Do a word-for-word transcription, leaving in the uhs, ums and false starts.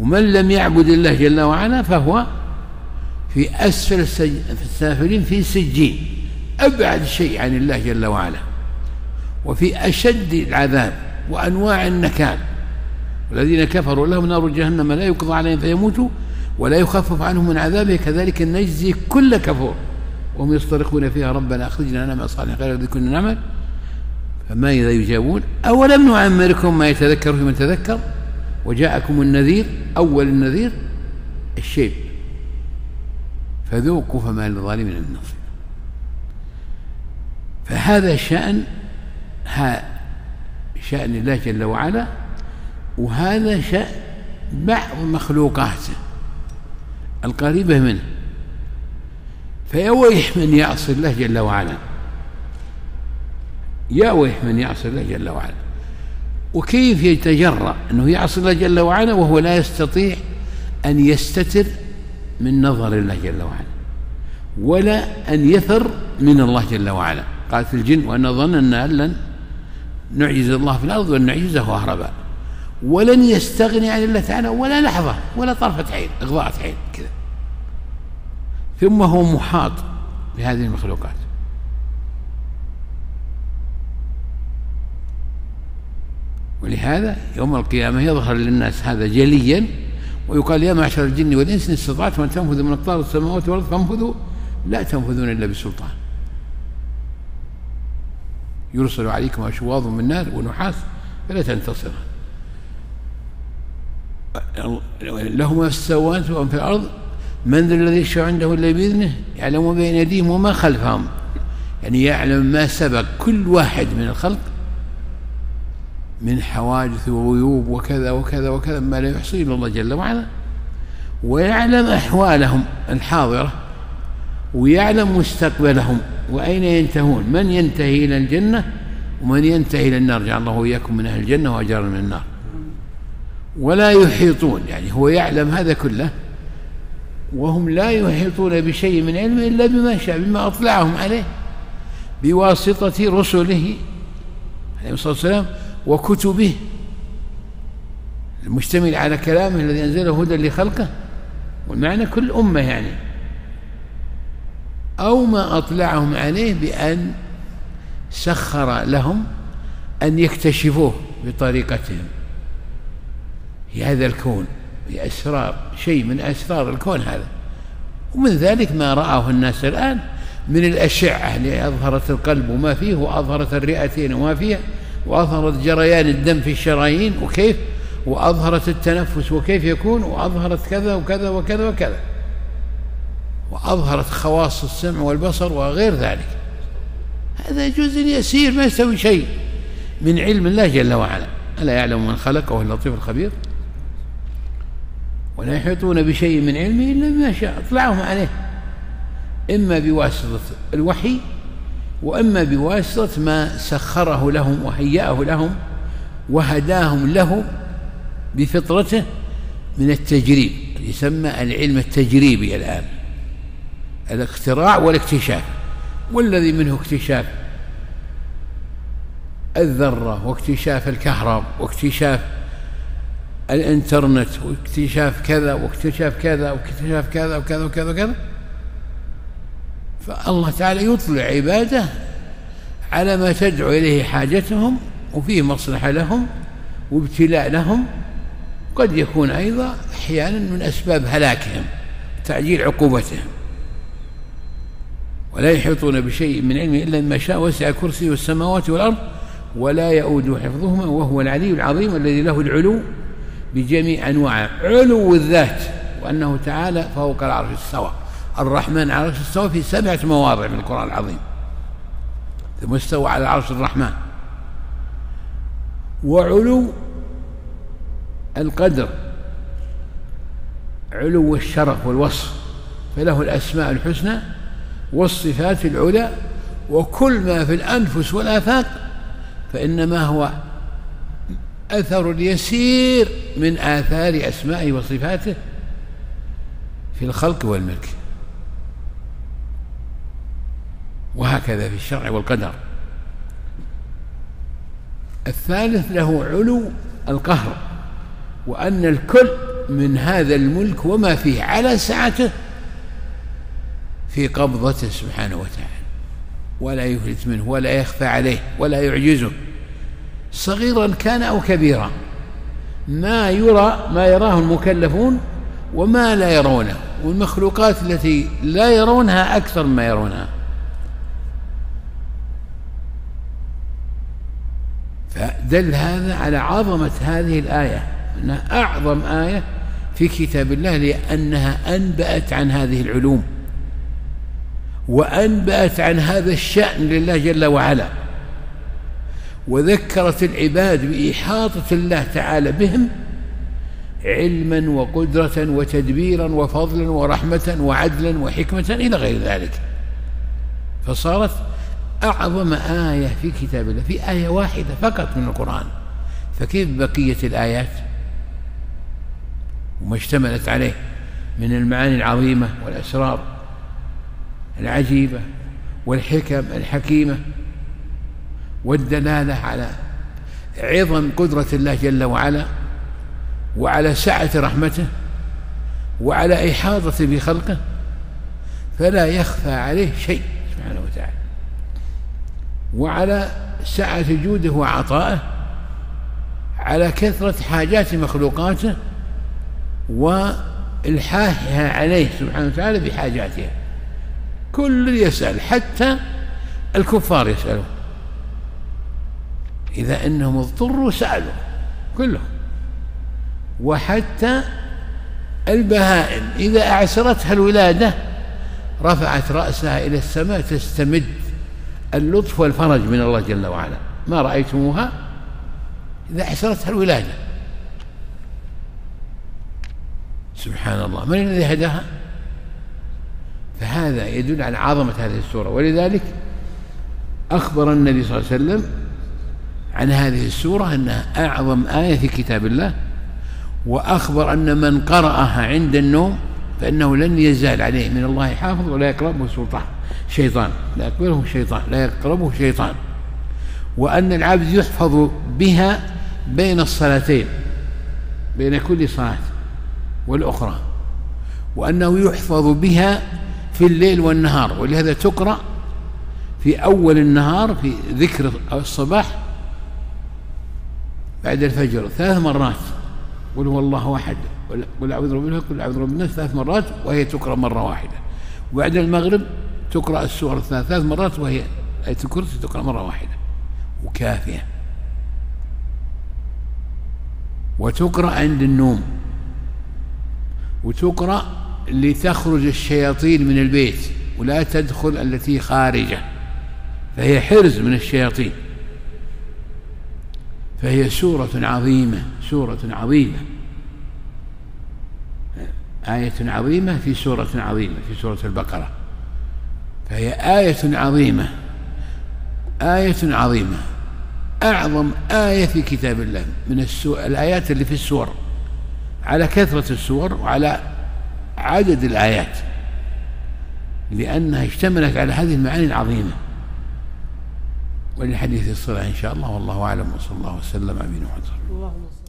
ومن لم يعبد الله جل وعلا فهو في أسفل السافلين في سجين، أبعد شيء عن الله جل وعلا، وفي أشد العذاب وأنواع النكال. والذين كفروا لهم نار جهنم لا يقضى عليهم فيموتوا ولا يخفف عنهم من عذابه كذلك نجزي كل كفور وهم يصطرخون فيها ربنا أخرجنا نعمل صالحا غير الذي كنا نعمل فما إذا يجابون أولم نعمركم ما يتذكر في من تذكر وجاءكم النذير. أول النذير الشيب فذوقوا فما للظالمين من نصير. فهذا شأن شأن الله جل وعلا، وهذا شأن بعض مخلوقاته القريبة منه. فيا ويح من يعصي الله جل وعلا، يا ويح من يعصي الله جل وعلا. وكيف يتجرأ أنه يعصي الله جل وعلا وهو لا يستطيع أن يستتر من نظر الله جل وعلا ولا أن يثر من الله جل وعلا. قالت الجن وأن ظننا أن لن نعجز الله في الأرض وأن نعجزه هربا، ولن يستغني عن الله تعالى ولا لحظة ولا طرفة عين إغضاءة عين كذا. ثم هو محاط بهذه المخلوقات. ولهذا يوم القيامة يظهر للناس هذا جليا ويقال يا معشر الجن والإنس إن استطعتم أن تنفذوا من أقطار السماوات والأرض فانفذوا لا تنفذون إلا بسلطان يرسل عليكم أشواظ من نار ونحاس فلا تنتصرون له ما في السماوات وما في الأرض من ذا الذي يشفع عنده إلا بإذنه يعلم بين أيديهم وما خلفهم، يعني يعلم ما سبق كل واحد من الخلق من حوادث وغيوب وكذا وكذا وكذا ما لا يحصيه إلا الله جل وعلا، ويعلم أحوالهم الحاضرة ويعلم مستقبلهم وأين ينتهون، من ينتهي إلى الجنة ومن ينتهي إلى النار، جعل الله وإياكم من أهل الجنة وأجارنا من النار. ولا يحيطون، يعني هو يعلم هذا كله وهم لا يحيطون بشيء من علمه إلا بما شاء بما أطلعهم عليه بواسطة رسله عليه الصلاة والسلام وكتبه المشتمل على كلامه الذي أنزله هدى لخلقه، والمعنى كل أمة يعني، أو ما أطلعهم عليه بأن سخر لهم أن يكتشفوه بطريقتهم في هذا الكون بأسرار شيء من أسرار الكون هذا. ومن ذلك ما رآه الناس الآن من الأشعة اللي أظهرت القلب وما فيه وأظهرت الرئتين وما فيها وأظهرت جريان الدم في الشرايين وكيف، وأظهرت التنفس وكيف يكون، وأظهرت كذا وكذا وكذا وكذا، وأظهرت خواص السمع والبصر وغير ذلك. هذا جزء يسير ما يستوي شيء من علم الله جل وعلا. ألا يعلم من خلق وهو اللطيف الخبير. ولا يحيطون بشيء من علمه إلا بما شاء اطلعهم عليه، إما بواسطة الوحي وإما بواسطة ما سخره لهم وهيأه لهم وهداهم له بفطرته من التجريب، يسمى العلم التجريبي الآن، الاختراع والاكتشاف. والذي منه اكتشاف الذرة واكتشاف الكهرباء واكتشاف الانترنت واكتشاف كذا واكتشاف كذا واكتشاف كذا وكذا وكذا وكذا. فالله تعالى يطلع عباده على ما تدعو إليه حاجتهم وفيه مصلحة لهم وابتلاء لهم، قد يكون أيضا أحيانا من أسباب هلاكهم تعجيل عقوبتهم. ولا يحيطون بشيء من علمه إلا ما شاء وسع كرسيه السماوات والأرض ولا يؤوده حفظهما وهو العلي العظيم الذي له العلو بجميع أنواعه، علو الذات، وأنه تعالى فوق العرش استوى، الرحمن على العرش استوى في سبعة مواضع من القرآن العظيم، ثم استوى على العرش الرحمن. وعلو القدر، علو الشرف والوصف، فله الأسماء الحسنى والصفات العلى، وكل ما في الأنفس والآفاق فإنما هو أثر يسير من آثار أسمائه وصفاته في الخلق والملك. وهكذا في الشرع والقدر. الثالث له علو القهر، وأن الكل من هذا الملك وما فيه على سعته في قبضته سبحانه وتعالى، ولا يفلت منه ولا يخفى عليه ولا يعجزه، صغيرا كان أو كبيرا، ما يرى ما يراه المكلفون وما لا يرونه، والمخلوقات التي لا يرونها أكثر مما يرونها. فدل هذا على عظمة هذه الآية، أنها أعظم آية في كتاب الله، لأنها أنبأت عن هذه العلوم وأنبأت عن هذا الشأن لله جل وعلا، وذكرت العباد بإحاطة الله تعالى بهم علما وقدرة وتدبيرا وفضلا ورحمة وعدلا وحكمة إلى غير ذلك. فصارت أعظم آية في كتاب الله في آية واحدة فقط من القرآن، فكيف بقية الآيات وما اشتملت عليه من المعاني العظيمة والأسرار العجيبة والحكم الحكيمة والدلالة على عظم قدرة الله جل وعلا وعلى سعة رحمته وعلى إحاطة بخلقه، فلا يخفى عليه شيء سبحانه وتعالى، وعلى سعة جوده وعطائه، على كثرة حاجات مخلوقاته وإلحاحها عليه سبحانه وتعالى بحاجاتها. كل يسأل، حتى الكفار يسألون، إذا إنهم اضطروا سألوا كلهم، وحتى البهائم إذا أعسرتها الولادة رفعت رأسها إلى السماء تستمد اللطف والفرج من الله جل وعلا. ما رأيتموها إذا أعسرتها الولادة؟ سبحان الله، من الذي هداها؟ فهذا يدل على عظمة هذه السورة، ولذلك أخبر النبي صلى الله عليه وسلم عن هذه السورة أنها أعظم آية في كتاب الله، وأخبر أن من قرأها عند النوم فإنه لن يزال عليه من الله حافظ ولا يقربه سلطان شيطان لا يقربه شيطان لا يقربه شيطان وأن العبد يحفظ بها بين الصلاتين، بين كل صلاة والأخرى، وأنه يحفظ بها في الليل والنهار، ولهذا تقرأ في أول النهار في ذكر الصباح بعد الفجر ثلاث مرات، قل هو الله أحد، قل أعوذ برب الفلق، قل أعوذ برب الناس ثلاث مرات وهي تقرأ مرة واحدة، وبعد المغرب تقرأ السورة ثلاث مرات وهي آية الكرسي تقرأ مرة واحدة وكافية، وتقرأ عند النوم، وتقرأ لتخرج الشياطين من البيت ولا تدخل التي خارجه، فهي حرز من الشياطين. فهي سورة عظيمة، سورة عظيمة، آية عظيمة في سورة عظيمة في سورة البقرة، فهي آية عظيمة، آية عظيمة، أعظم آية في كتاب الله من الآيات اللي في السور، على كثرة السور وعلى عدد الآيات، لأنها اشتملت على هذه المعاني العظيمة. وللحديث الصلاة إن شاء الله، والله أعلم، وصلى الله وسلم على نبينا محمد.